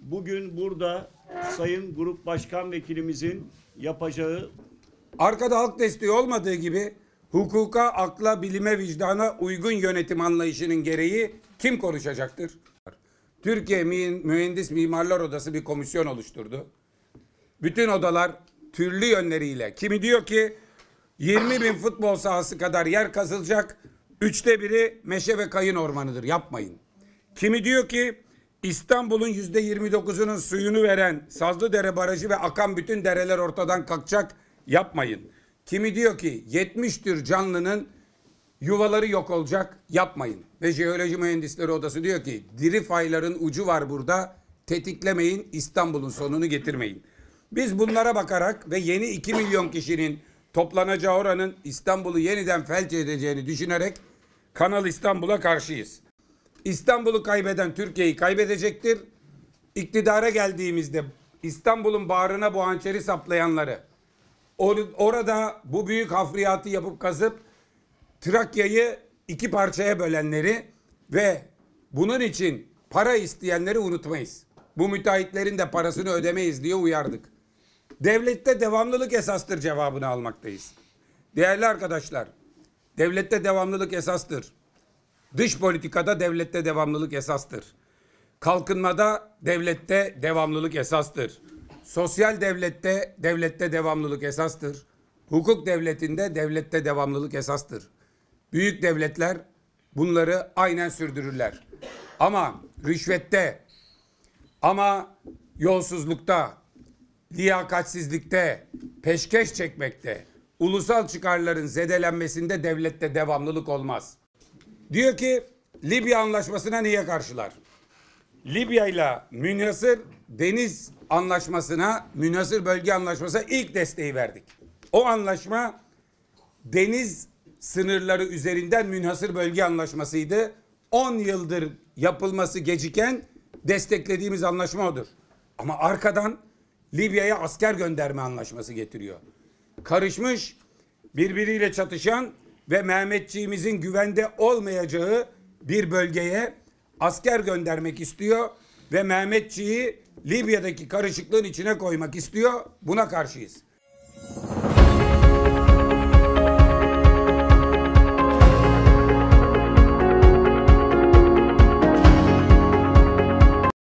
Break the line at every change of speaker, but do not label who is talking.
bugün burada Sayın Grup Başkan Vekilimizin yapacağı
Arkada halk desteği olmadığı gibi hukuka, akla, bilime, vicdana uygun yönetim anlayışının gereği kim konuşacaktır? Türkiye Mühendis Mimarlar Odası bir komisyon oluşturdu. Bütün odalar türlü yönleriyle, kimi diyor ki 20 bin futbol sahası kadar yer kazılacak, 1/3 meşe ve kayın ormanıdır, yapmayın. Kimi diyor ki İstanbul'un %29'unun suyunu veren Sazlıdere Barajı ve akan bütün dereler ortadan kalkacak, yapmayın. Kimi diyor ki 70 tür canlının yuvaları yok olacak, yapmayın. Ve Jeoloji Mühendisleri Odası diyor ki diri fayların ucu var burada, tetiklemeyin, İstanbul'un sonunu getirmeyin. Biz bunlara bakarak ve yeni 2 milyon kişinin toplanacağı oranın İstanbul'u yeniden felç edeceğini düşünerek Kanal İstanbul'a karşıyız. İstanbul'u kaybeden Türkiye'yi kaybedecektir. İktidara geldiğimizde İstanbul'un bağrına bu hançeri saplayanları, orada bu büyük hafriyatı yapıp kazıp Trakya'yı 2 parçaya bölenleri ve bunun için para isteyenleri unutmayız. Bu müteahhitlerin de parasını ödemeyiz diye uyardık. Devlette devamlılık esastır cevabını almaktayız. Değerli arkadaşlar, devlette devamlılık esastır. Dış politikada devlette devamlılık esastır. Kalkınmada devlette devamlılık esastır. Sosyal devlette devamlılık esastır. Hukuk devletinde devlette devamlılık esastır. Büyük devletler bunları aynen sürdürürler. Ama rüşvette, ama yolsuzlukta, liyakatsizlikte, peşkeş çekmekte, ulusal çıkarların zedelenmesinde devlette devamlılık olmaz. Diyor ki Libya anlaşmasına niye karşılar? Libya ile münhasır deniz anlaşmasına, münhasır bölge anlaşmasına ilk desteği verdik. O anlaşma deniz sınırları üzerinden münhasır bölge anlaşmasıydı. 10 yıldır yapılması geciken desteklediğimiz anlaşma odur. Ama arkadan Libya'ya asker gönderme anlaşması getiriyor. Karışmış, birbiriyle çatışan ve Mehmetçiğimizin güvende olmayacağı bir bölgeye asker göndermek istiyor ve Mehmetçiği Libya'daki karışıklığın içine koymak istiyor. Buna karşıyız.